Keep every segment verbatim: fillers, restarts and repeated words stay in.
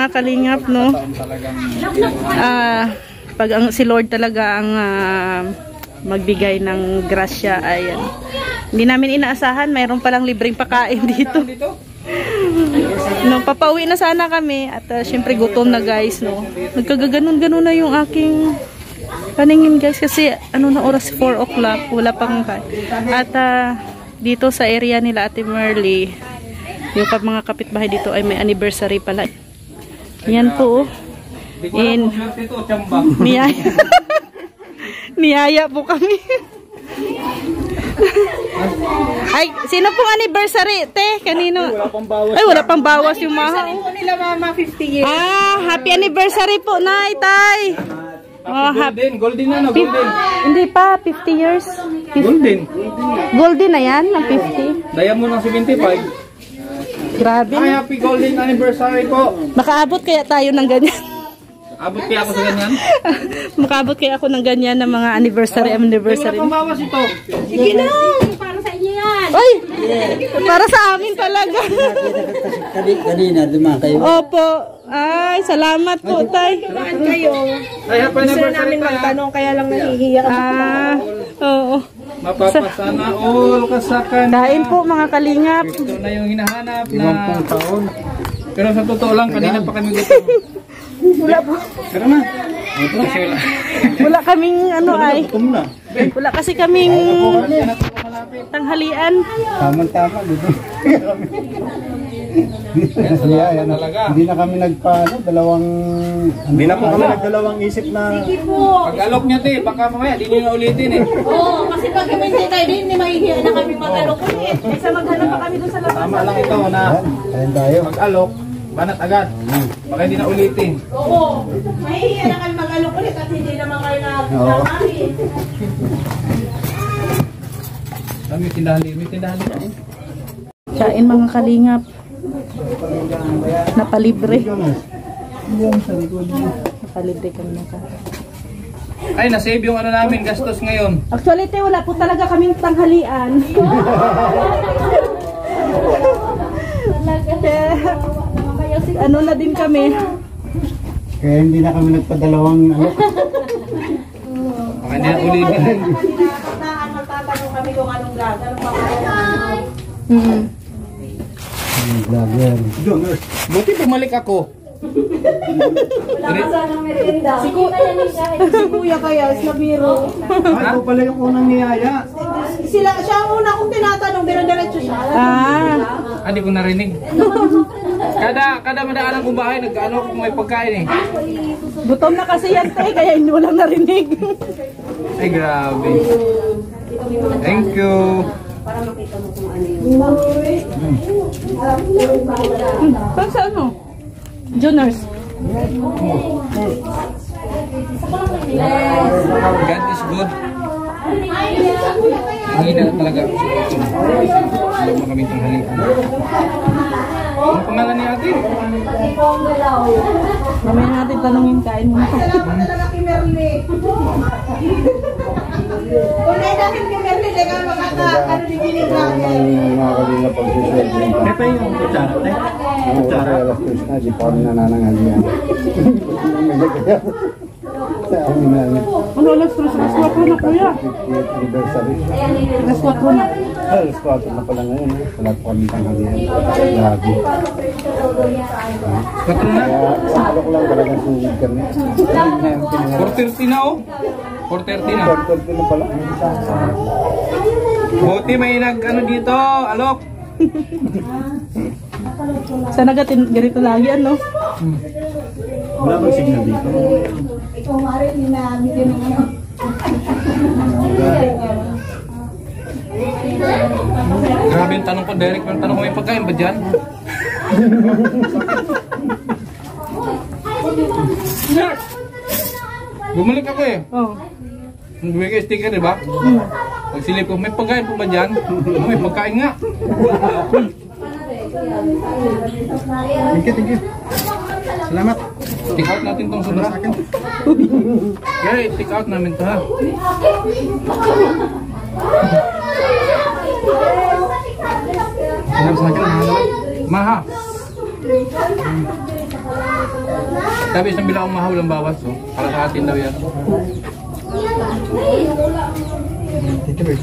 mga kalingap, no? Ah, pag ang si Lord talaga ang uh, magbigay ng grasya, ayan. Hindi namin inaasahan, mayroon palang libreng pakain dito. No, papauwi na sana kami at uh, syempre gutom na, guys, no. Nagkagaganon-ganon na yung aking paningin, guys, kasi ano na oras, four o'clock, wala pang kain. At uh, dito sa area nila Ate Merly, yung mga kapitbahay dito ay may anniversary pala. Yan po. In niyaya. Niyaya po kami. Ay, sino pong anniversary, te? Kanino? Ay, wala pang bawas yung maha. Nila mama, fifty years. Ah, happy anniversary po, Nay, Tay. Oh, golden, golden na, no, golden. Hindi pa, fifty years. Golden. Golden na yan, na fifty. Diamond ng seventy-five. Grabe. Ay, happy golden anniversary po. Makaabot kaya tayo ng ganyan? Abot kaya ako sa ganyan? Makaabot kaya ako ng ganyan ng mga anniversary, oh, anniversary. Ay, wala pang bawas ito. Sige na, para sa inyo yan. Ay, para sa amin talaga. Kanina, dumaan kayo. Opo. Ay, salamat po, Tay. Dumaan kayo. Ay, happy Gusto anniversary namin pa. magtanong, kaya lang nahihiya ka. Ah, oo. Mapapasana all ka sa kanya. Dahin po, mga kalingap. Ito na yung hinahanap na taon. Pero sa totoo lang, kanina pa kami gusto. Wala po. Pero na. Kasi wala. Wala kaming ano ay. Wala kasi kaming tanghalian. Tama-tama dito. Hindi na kami nagpaano, dalawang... Hindi na po kami nagdalawang isip na... Pag-alok niya, te, baka mamaya, di nyo na ulitin eh. Oo, kasi pag kami hindi tayo din, mahihiya na kami mag-alok ulit. Kaysa maghanap pa kami doon sa labas. Tama lang ito na Ayan tayo. pag-alok, banat agad. Baka hindi na ulitin. Oo, mahihiya na kami mag-alok ulit at hindi naman kayo nagkakain. Ah, may tindahan din, may tindahan din. Kain mga kalingap. Napalibre. Napalibre kami ng kain. Ay, nasave yung ano namin, gastos ngayon. Actually, te, wala po talaga kaming tanghalian. Ano na din kami. Kaya hindi na kami nagpadalawang ano. Baka hindi na ulitin. Magtatanong kami kung anong gagawin. Anong makakaya. Hmm. Vlogger. Buti bumalik ako. Wala ka sanang merienda. Si Kuya kaya, is nabiro. Ay, ito pala yung unang niyaya. Sila, siya ang una kong tinatanong, pero diretso siya. Ah. Ah, di ko narinig. Kada kada madaanan kong bahay, nag-ano ako kung may pagkain eh. Gutom na kasi yan, te, kaya hindi mo lang narinig. Ay, grabe. Thank you. Para makita mo kung ano yun. Saan sa ano? Juners. God is good. Hangina na talaga. Alam mo kami tanghalian. Ano pangalan ni ate? Mamaya natin tanungin, kain mo na. Salamat na lang kay Merly. Kung na natin kay Merly, lega makaka, ano ni Ginny Vlogger. Mga kanina pag-susunod. Ito yung kutsara, te. Kutsara. Alas tres na, di pa rin nananangalian. Sa amin na yun. Ano, alas tres, alas kwatro na, kuya. fiftieth anniversary. Alas kwatro na. Ay, alas kwatro na pala ngayon. eh. Wala po kami tanghalian. Grabe. Patro na. Kaya sa alok lang talagang sugid kami. four thirty na oh. four thirty na. Pagkalpi na pala. Buti may nag ano dito, alok. Sana gatin, ganito lagi, ano? Wala bang signal dito? Ikaw maaaring ninamigyan ng ano. Grabe yung tanong ko, Derek. Yung tanong ko, may pagkain ba dyan? Bumalik ako eh. Oh. Bumalik kayo sticker, di ba? Hmm. Pagsilip ko, may pagkain po ba dyan? May pagkain nga. Thank you, thank you. Salamat. Take out natin tong sobra. Okay, take out namin to ha. Salamat sa akin. Maha. Sabi isang bilang mahal ang bawas, oh. Para sa atin daw yan. Thank you, Bert.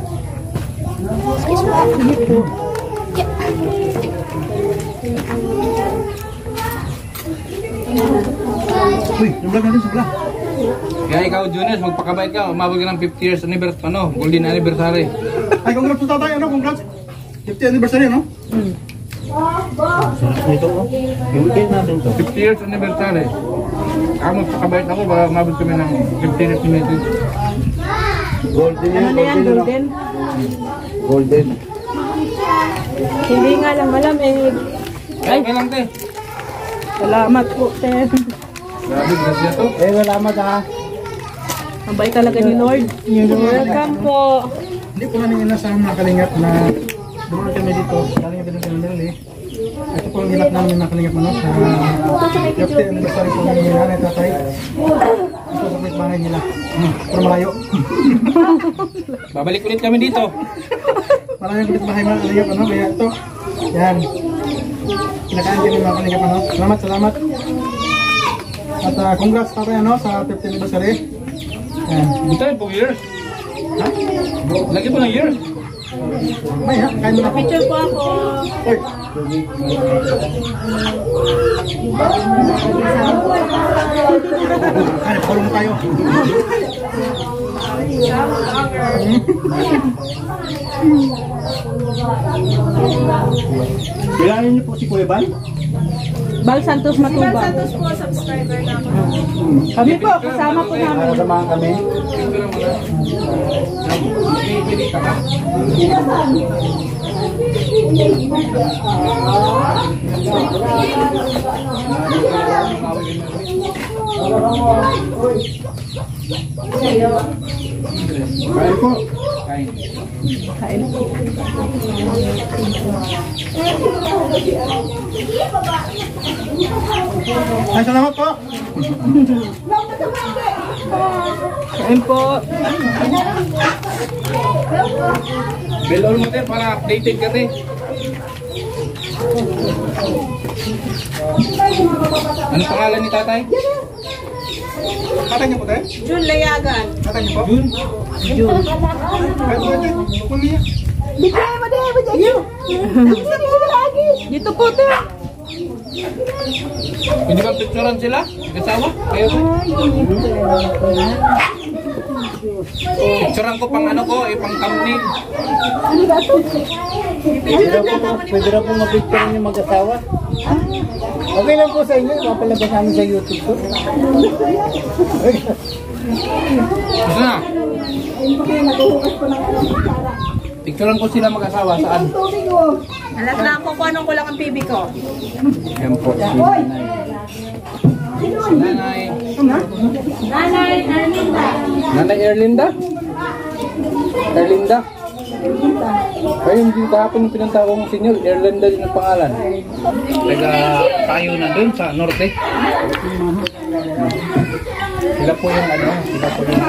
Uy, nablag natin sa pala. Kaya ikaw, Juniors, magpakabait ka. Umabot ka ng fifty years anniversary, ano, golden anniversary. Ay, congrats po tatay, ano, congrats. fiftieth anniversary, ano? Hmm. Ito, oh. Yung weekend natin to. fifty years anniversary. Ako magpakabait ako, baka umabot kami ng fifty years anniversary. Golden Ano na yan, golden? Golden. Hindi nga lang malamig. Ay, okay lang, te. Salamat po, Ted. Grabe, grasya to. Eh, salamat ha. Ang bait talaga ni Lord. Welcome po. Hindi po namin inasahan mga kalingap na dumaan kami dito. Kalingap din kami nila eh. Ito po ang hilap namin mga kalingap ano sa fiftieth anniversary po namin nila na tatay. Ito sa quick bahay nila. Hmm, pero malayo. Babalik ulit kami dito. Maraming quick bahay mga kalingap ano. Kaya ito. Yan. Kinakaan kami mga kalingap ano. Salamat, salamat. At uh, congrats tatay ano sa fiftieth anniversary. Yan. Buta po years. Ha? Lagi po ng years. May ha, kain mo na. Picture po ako. Oy. Ano, kulong tayo. Bilangin niyo po si Kuya Ban? Bal Santos Matubang. Santos po, subscriber namin. Kami po, kasama po namin. Samahan kami. Kain po. Kain. Kain po. Ay, salamat po. Kain po. Bell all mo, te, para updated ka, te. Ano pangalan ni tatay? Tatay niyo po tayo? June Layagan. Tatay niyo po? Jun. Jun. Kain po tayo. Kunin niya. Bigay mo din, bigay niyo. Sabi ko lagi. Dito po, te. Hindi ba picturean sila? Kasawa? Kayo ba? Picturean ko pang ano ko, eh, pang thumbnail. Pwede na po, pwede na po mag-picture yung mag-asawa. Okay lang po sa inyo, mapalabas namin sa YouTube po. Gusto na? Picturean ko sila mag-asawa. Saan? Alam na ako kung anong kulang ang P B ko. Yan po. Nanay. Nanay, Arlinda. Nanay Erlinda? Erlinda? Ay, hindi kahapon yung pinunta kong senior, Erlinda din ang pangalan. Taga tayo na dun sa norte. Sila po yung ano, sila po yung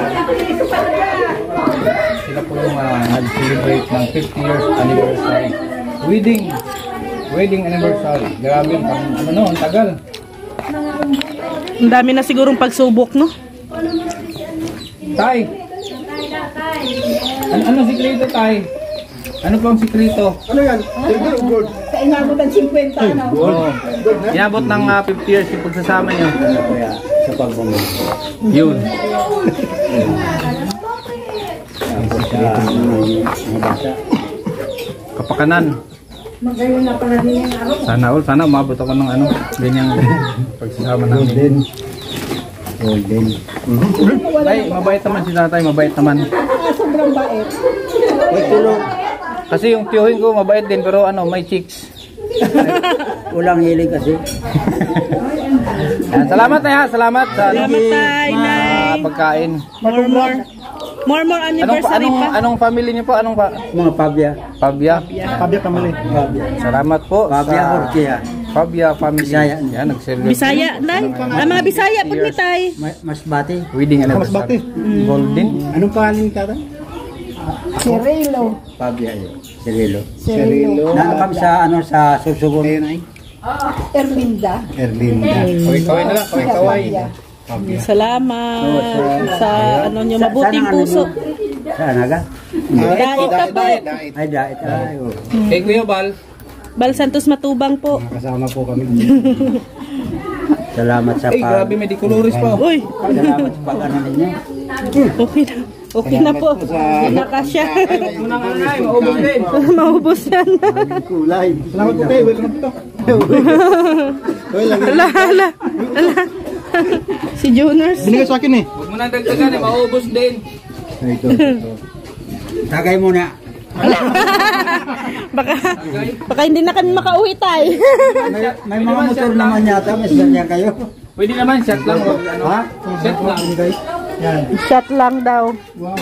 sila po yung uh, nag-celebrate ng fifty years anniversary. Wedding. Wedding anniversary. Grabe, pang ano no, ang tagal. Ang dami na sigurong pagsubok, no? Tay. Ano, ano sikreto, Tay? Ano po ang sikreto? Ano yan? Silver o gold? Kainabot ang fifty, ano? Oo. Inabot ng uh, fifty years yung pagsasama nyo. Kaya sa pagbumili. Yun. Kapakanan. Magayon na pala din yung araw. Sana all, sana umabot ako ng ano, ganyang pagsasama namin. Golden. Golden. Tay, mabait naman si tatay, mabait naman. Sobrang bait. May tulong. Kasi yung tiyuhin ko mabait din, pero ano, may chicks. Ulang hilig kasi. Yan, salamat na ha, salamat sa ano, Salamat, Tay, mga Nay. pagkain. More, more. More, more Anong, anniversary anong, pa. anong family niyo po? Anong pa? Mga pabya. Pabia. Pabya kamali. Pabya. Salamat po Pabya sa Orkia. Pabia family. Bisaya. Yan, nag-celebrate. Bisaya, Nay. Ang mga Bisaya, pag ni Tay. Masbati. Wedding Masbati. anniversary. Golden. Anong pangalan ni Tata? Cirilo. Pabya yun. Cirilo. Cirilo. Nakapag sa ano sa Susugon. Erlinda. Erlinda. Kaway-kaway na lang, kaway-kaway. Salamat sa ano nyo, mabuting puso. Saan aga? Dait ka po. Ay, dait. Ay, oh. Kay Kuya Bal. Bal Santos Matubang po. Kasama po kami. Salamat sa Ay, pag... grabe, may decoloris pa. Uy, Salamat sa pag-ano ninyo. okay na. Okay na po. Nakasya. Muna nga nga, maubos din. Maubos yan. Kulay. Salamat po kayo. Welcome to. Ala, ala, ala. Si Juners. Binigay sa akin eh. Huwag mo nang dagdagan, eh, maubos din. Ito, ito. Tagay muna. Baka, baka hindi na kami makauwi tayo. May, may mga motor naman yata. May sasakyan kayo. Pwede naman, shot lang. Wag, ano, Ha? shot lang. Yan. Shot lang daw. Wow.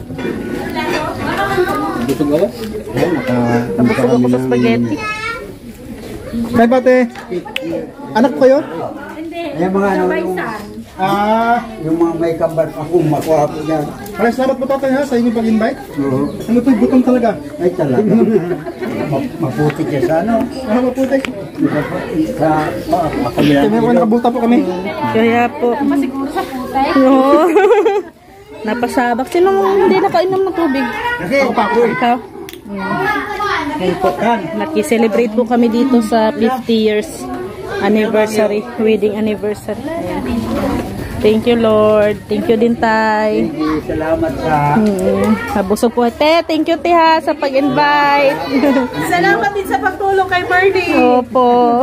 Gusto ko ba? Yan, naka... Nabusog ako sa spaghetti. Kay Bate. Anak ko kayo? Ayan mga ano, yung, Ah. yung mga may kambar ako, makuha po yan. Maraming salamat po tatay ha sa inyong pag-invite. Oo. Ano to, gutom talaga. Ay talaga. Ma- Maputi siya sa ano. Ah, maputi. Sa... Ako yan. Kaya may nakabuta po kami. Kaya po. Masiguro sa puta. Oo. Napasabak. Sino hindi nakainom ng tubig? Ako pa ako eh. Ikaw? Yan po. Naki-celebrate po kami dito sa fifty years anniversary, wedding anniversary. Ayan. Thank you, Lord. Thank you din, Tay. Salamat sa... Hmm. Nabusog po. Te, thank you, Te, ha, sa pag-invite. Salamat din sa pagtulong kay Marty. Opo.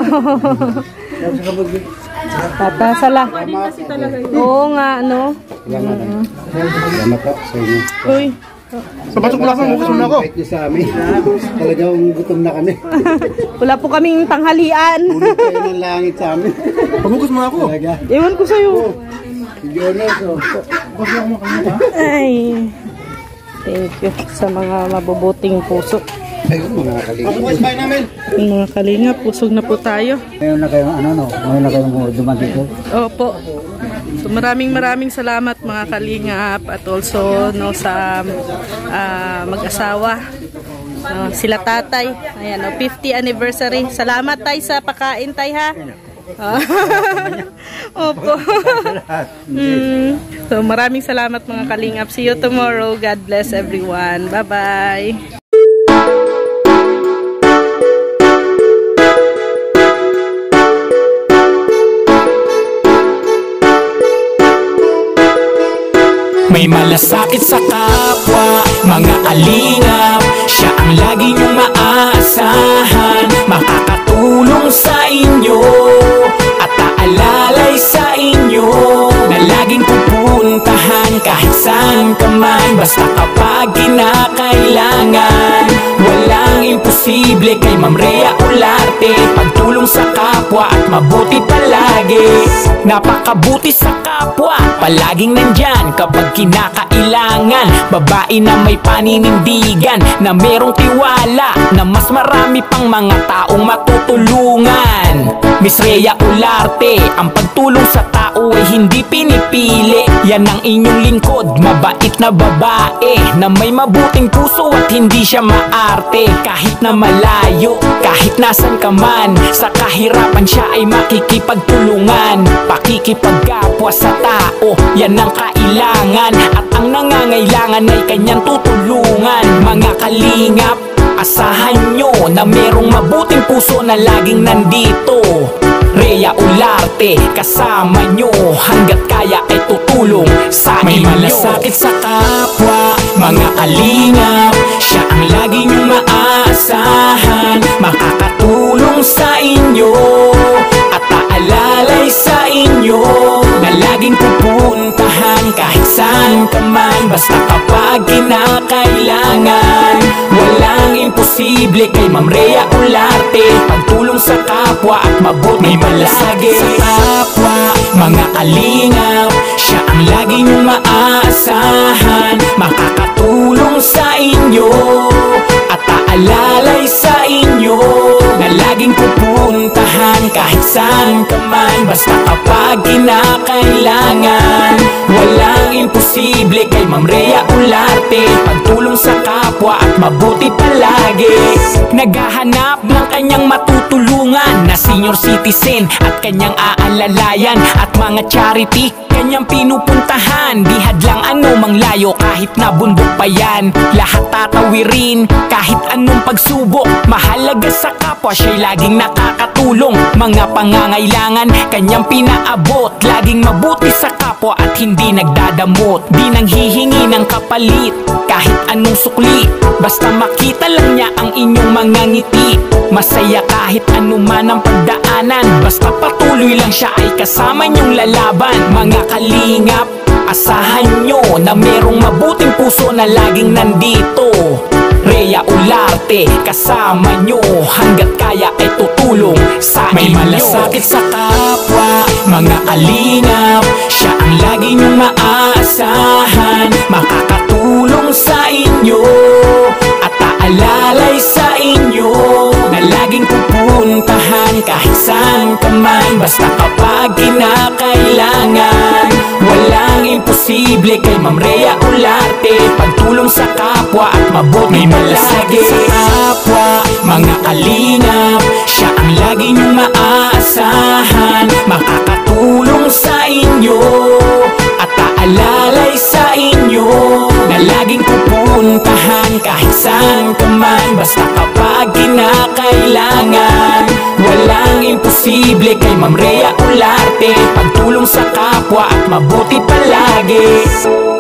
Tatasala. Oo nga, ano? Salamat po sa inyo. Uy. Sa pasok lang ang bukas muna ako. Kahit niyo sa amin. Talagang gutom na kami. Wala po kaming tanghalian. Punod kayo ng langit sa amin. Pabukas muna ako. Talaga. Ewan ko sa'yo. Sige, ano, so... Bukas muna ako makamit ha. Ay. Thank you sa mga mabubuting puso. Ayun, mga kalingap. Pabukas bahay namin. Yung mga kalinga, pusog na po tayo. Ngayon na kayong ano, no? Ngayon na kayong duman dito. Opo. So maraming maraming salamat mga kalingap at also no sa uh, mag-asawa. No, sila tatay. Ayan, no, fifty anniversary. Salamat tay sa pakain tay ha. Opo. mm. So maraming salamat mga kalingap. See you tomorrow. God bless everyone. Bye-bye. May malasakit sa kapwa, mga kalingap. Siya ang lagi niyong maaasahan, makakatulong sa inyo at aalalay sa inyo, na laging pupuntahan kahit saan ka man, basta kapag kinakailangan. Walang imposible kay Ma'am Rhea Olarte, pagtulong sa kapwa at mabuti palagi. Napakabuti sa kapwa, palaging nandyan kapag kinakailangan. Babae na may paninindigan, na merong tiwala, na mas marami pang mga taong matutulungan. Miss Rhea Olarte, ang pagtulong sa tao ay hindi pinipili. Yan ang inyong lingkod, mabait na babae, na may mabuting puso at hindi siya maarte. Kahit na malayo, kahit nasan ka man, sa kahirapan siya ay makikipagtulungan. Pakikipagkapwa sa tao, yan ang kailangan, at ang nangangailangan ay kanyang tutulungan. Mga kalingap, asahan nyo na merong mabuting puso na laging nandito. Rhea Olarte, kasama nyo, hanggat kaya ay tutulong sa inyo. May malasakit sa kapwa, mga kalingap, siya ang lagi nyong maaasahan, makakatulong sa inyo at aalalay sa inyo, na laging pupuntahan kahit saan ka man, basta kapag kinakailangan. Walang imposible kay Ma'am Rhea Olarte, pagtulong sa kapwa at mabuti palagi. Sa kapwa, mga kalingap, siya ang lagi niyong maaasahan, makakatulong sa inyo at aalalay sa inyo, na laging pupuntahan kahit saan ka man, basta kapag kinakailangan. Walang imposible kay Ma'am Rhea Olarte, pagtulong sa kapwa at mabuti palagi. Naghahanap ng kanyang matutulungan, na mga senior citizen at kanyang aalalayan, at mga charity kanyang pinupuntahan. Di hadlang anumang layo kahit na bundok pa yan, lahat tatawirin kahit anong pagsubok. Mahalaga sa kapwa siya'y laging nakakatulong, mga pangangailangan kanyang pinaabot. Laging mabuti sa kapwa at hindi nagdadamot, di nang hihingi ng kapalit kahit anong sukli, basta makita lang niya ang inyong mga ngiti. Masaya kahit anuman ang pagdaanan, basta patuloy lang siya ay kasama niyong lalaban. Mga kalingap, asahan nyo na merong mabuting puso na laging nandito. Rhea Olarte, kasama nyo, hanggat kaya ay tutulong sa may inyo. May malasakit sa kapwa, mga kalingap, siya ang lagi nyong maaasahan. Makakatulong sa inyo at aalalay sa inyo, na laging pupuntahan kahit saan ka man, basta kapag kinakailangan. Walang imposible kay Ma'am Rhea Olarte, pagtulong sa kapwa at mabuti palagi. Sa kapwa, mga kalingap, siya ang lagi niyong maaasahan. Makakatulong sa inyo at aalalay sa inyo, na laging pupuntahan kahit saan ka man, basta kapag kinakailangan. Walang imposible kay Ma'am Rhea Olarte, pagtulong sa kapwa at mabuti palagi.